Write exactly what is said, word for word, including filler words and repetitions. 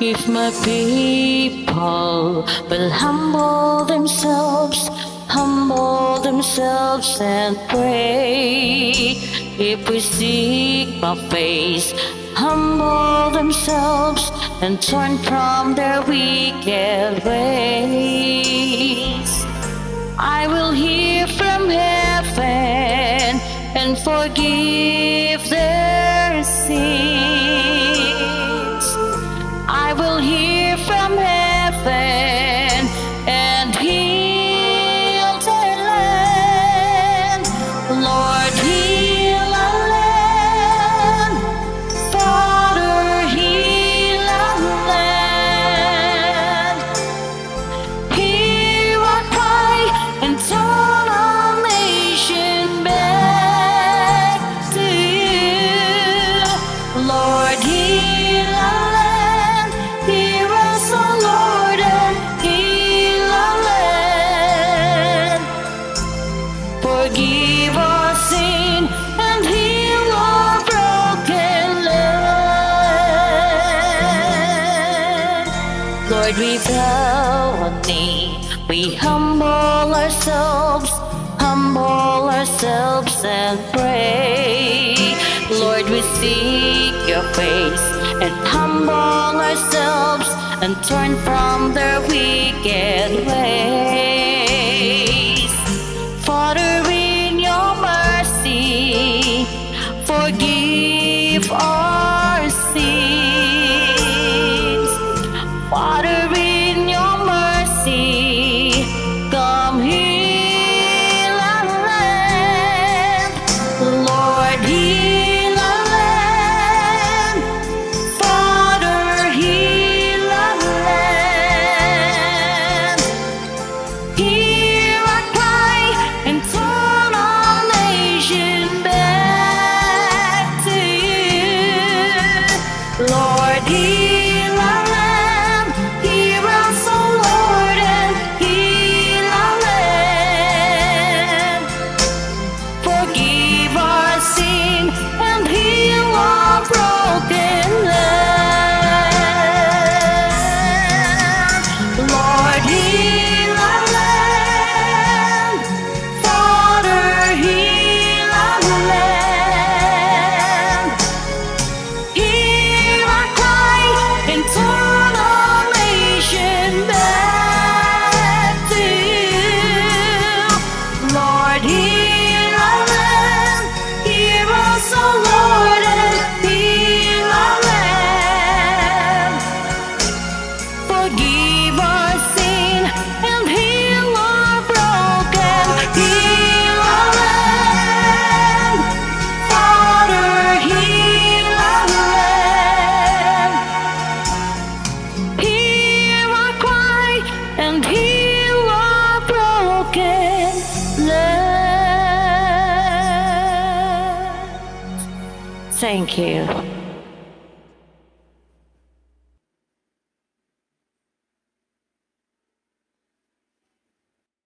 If my people will humble themselves, humble themselves and pray. If we seek my face, humble themselves and turn from their wicked ways, I will hear from heaven and forgive their sins. I will hear from heaven and heal their land. Lord, heal our land. Father, heal our land. Hear our cry and turn our nation back to you. Lord, heal our land. Hear us, O Lord, and heal our land. Forgive our sin and heal our broken land. Lord, we bow our knee, we humble ourselves, humble ourselves and pray. Lord, we seek your face and humble ourselves and turn from their wicked ways. Father, in your mercy, forgive our sins. Father, in your mercy, come heal our land. Lord, heal our land. Father, heal our land. Hear our cry and turn our nation back to you. Lord, heal our land. Hear us, O Lord, and heal our land. Forgive our sin and heal our broken land. Lord, heal our land. Father, heal our land. Hear our cry and turn our nation back to you. Lord, heal our land. Hear us, O Lord, and heal our land. Forgive our sin and heal our broken. Heal our land. Father, heal our land. Hear our cry and heal our broken land. Thank you.